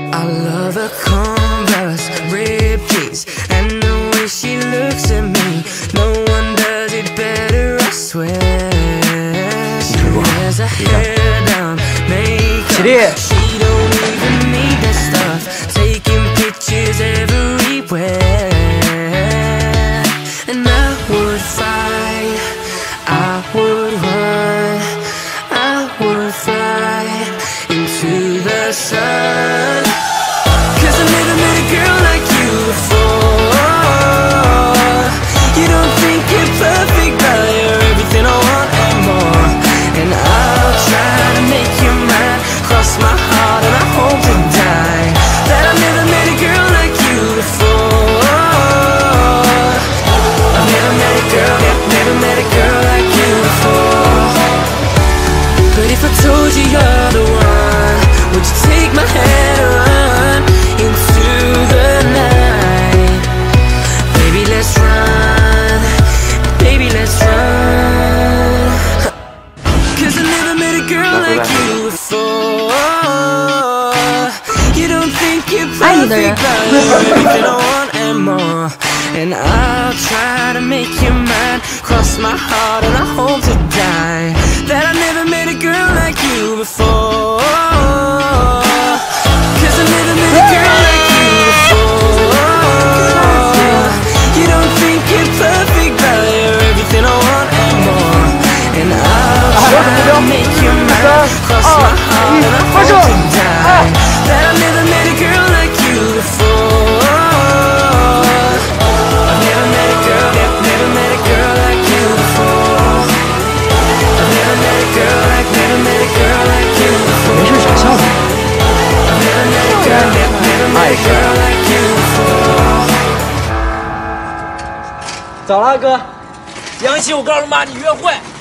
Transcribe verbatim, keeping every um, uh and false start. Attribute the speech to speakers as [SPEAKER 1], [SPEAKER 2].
[SPEAKER 1] I love her Converse, ribcage, and the way she looks at me. No one does it better, I swear. She wears her hair down, makeup. She don't even need that stuff. Taking pictures everywhere. And I would fight, I would run, I would fly into the sun. Cause I never met a girl like you before. You don't think you're perfect, but you're everything I want and more. And I'll try to make you mine, cross my heart and I hope to die that I never met a girl like you before. I've never met a girl, never met a girl like you before. But if I told you you're the one, would you take my hand and run into the night? Baby, let's run, baby, let's run. Cause I never met a girl like you before. You don't think you're perfect, but you're everything I want and more. And I'll try to make you mine, cross my heart and I hope to die that I never met a girl like you before. Cause I never met a girl like you before. You don't think you're perfect, but you're everything I want and more. And I'll try to make you mine, cross my heart and I hope to die that I never met a girl like you before. I've never met a girl, never met a girl like you before. I've never met a girl like, never met a girl like you before. I've never met a girl, never met a girl like you before.
[SPEAKER 2] 早了，哥。杨希，我告诉妈，你约会。